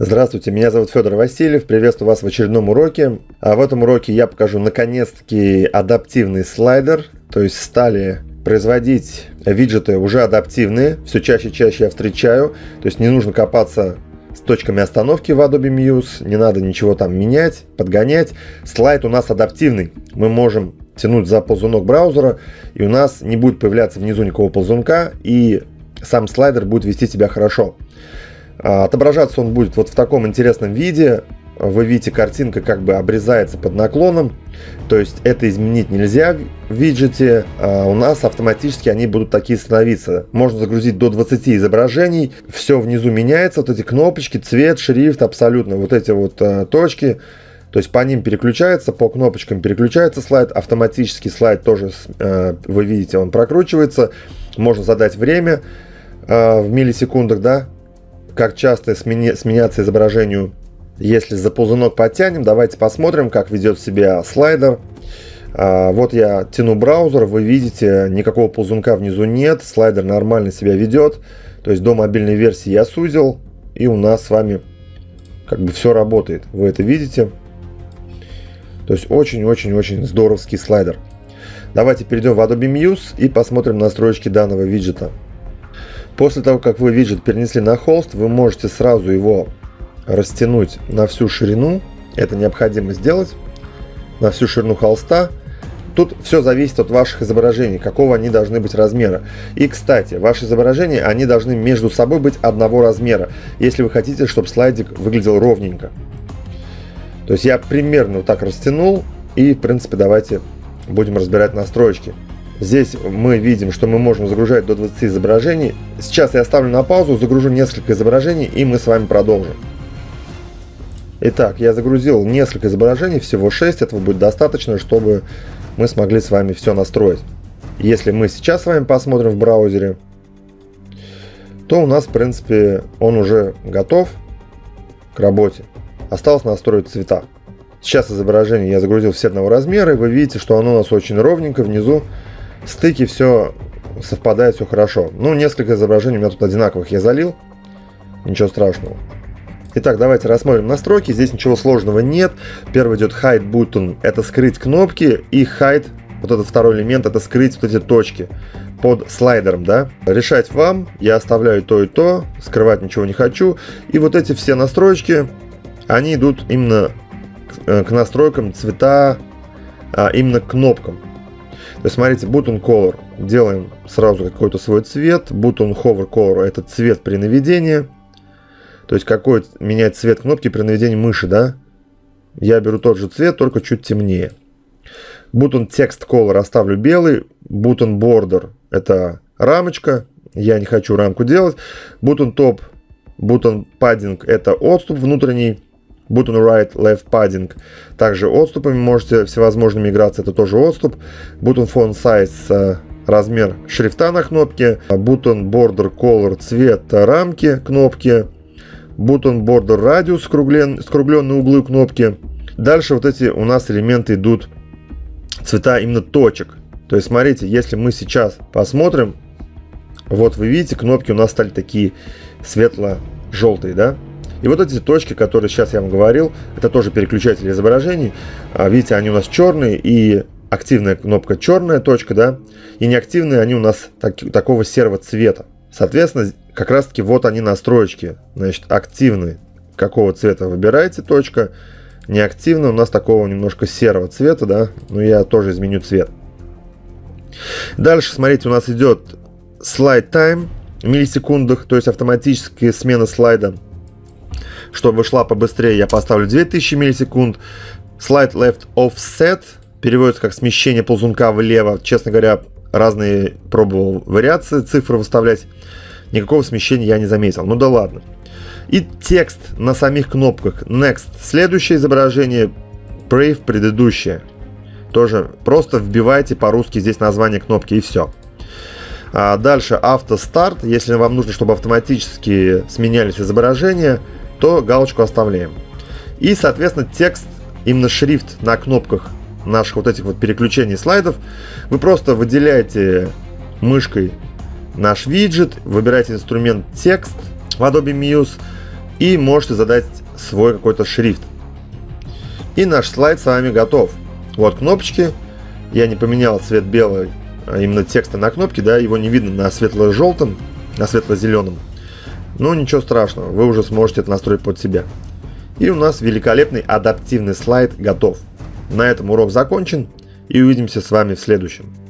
Здравствуйте, меня зовут Федор Васильев, приветствую вас в очередном уроке. А в этом уроке я покажу наконец-таки адаптивный слайдер, то есть стали производить виджеты уже адаптивные, все чаще и чаще я встречаю, то есть не нужно копаться с точками остановки в Adobe Muse, не надо ничего там менять, подгонять. Слайд у нас адаптивный, мы можем тянуть за ползунок браузера, и у нас не будет появляться внизу никакого ползунка, и сам слайдер будет вести себя хорошо. Отображаться он будет вот в таком интересном виде. Вы видите, картинка как бы обрезается под наклоном. То есть это изменить нельзя в виджете. У нас автоматически они будут такие становиться. Можно загрузить до 20 изображений. Все внизу меняется. Вот эти кнопочки, цвет, шрифт, абсолютно вот эти вот точки. То есть по ним переключается, по кнопочкам переключается слайд. Автоматически слайд тоже, вы видите, он прокручивается. Можно задать время в миллисекундах, да. Как часто сменяться изображению, если за ползунок подтянем. Давайте посмотрим, как ведет себя слайдер. Вот я тяну браузер, вы видите, никакого ползунка внизу нет, слайдер нормально себя ведет. То есть до мобильной версии я сузил, и у нас с вами как бы все работает. Вы это видите. То есть очень-очень-очень здоровский слайдер. Давайте перейдем в Adobe Muse и посмотрим настройки данного виджета. После того, как вы виджет перенесли на холст, вы можете сразу его растянуть на всю ширину. Это необходимо сделать на всю ширину холста. Тут все зависит от ваших изображений, какого они должны быть размера. И, кстати, ваши изображения, они должны между собой быть одного размера, если вы хотите, чтобы слайдик выглядел ровненько. То есть я примерно вот так растянул. И, в принципе, давайте будем разбирать настройки. Здесь мы видим, что мы можем загружать до 20 изображений. Сейчас я ставлю на паузу, загружу несколько изображений, и мы с вами продолжим. Итак, я загрузил несколько изображений, всего 6. Этого будет достаточно, чтобы мы смогли с вами все настроить. Если мы сейчас с вами посмотрим в браузере, то у нас, в принципе, он уже готов к работе. Осталось настроить цвета. Сейчас изображение я загрузил все одного размера, и вы видите, что оно у нас очень ровненько внизу. Стыки все совпадает, все хорошо. Ну, несколько изображений у меня тут одинаковых я залил. Ничего страшного. Итак, давайте рассмотрим настройки. Здесь ничего сложного нет. Первый идет Hide Button. Это скрыть кнопки. И Hide, вот этот второй элемент, это скрыть вот эти точки под слайдером, да. Решать вам. Я оставляю то и то. Скрывать ничего не хочу. И вот эти все настройки, они идут именно к настройкам цвета, именно к кнопкам. То есть, смотрите, Button Color. Делаем сразу какой-то свой цвет. Button Hover Color — это цвет при наведении. То есть, какой менять цвет кнопки при наведении мыши, да? Я беру тот же цвет, только чуть темнее. Button Text Color оставлю белый. Button Border — это рамочка. Я не хочу рамку делать. Button Top, Button Padding — это отступ внутренний. Button Right, Left Padding — также отступами можете всевозможными играться, это тоже отступ. Button Font Size — размер шрифта на кнопке. Button Border Color — цвет рамки кнопки. Button Border Radius — скругленные углы кнопки. Дальше вот эти у нас элементы идут цвета именно точек. То есть, смотрите, если мы сейчас посмотрим, вот вы видите, кнопки у нас стали такие светло-желтые, да? И вот эти точки, которые сейчас я вам говорил, это тоже переключатели изображений. Видите, они у нас черные, и активная кнопка черная точка, да, и неактивные они у нас такого серого цвета. Соответственно, как раз таки вот они настройки. Значит, активный какого цвета выбираете точка, неактивный у нас такого немножко серого цвета, да, но я тоже изменю цвет. Дальше, смотрите, у нас идет Slide Time в миллисекундах, то есть автоматическая смена слайда. Чтобы шла побыстрее, я поставлю 2000 миллисекунд. Slide Left Offset переводится как смещение ползунка влево. Честно говоря, разные пробовал вариации цифры выставлять. Никакого смещения я не заметил. Ну да ладно. И текст на самих кнопках. Next — следующее изображение. Brave — предыдущее. Тоже просто вбивайте по-русски здесь название кнопки, и все. Дальше Auto Start. Если вам нужно, чтобы автоматически сменялись изображения, то галочку оставляем. И, соответственно, текст, именно шрифт на кнопках наших вот этих вот переключений слайдов, вы просто выделяете мышкой наш виджет, выбираете инструмент текст в Adobe Muse, И можете задать свой какой-то шрифт. И наш слайд с вами готов. Вот кнопочки. Я не поменял цвет белый, а именно текста на кнопке, да, его не видно на светло-желтом, на светло-зеленом. Но ничего страшного, вы уже сможете это настроить под себя. И у нас великолепный адаптивный слайд готов. На этом урок закончен, и увидимся с вами в следующем.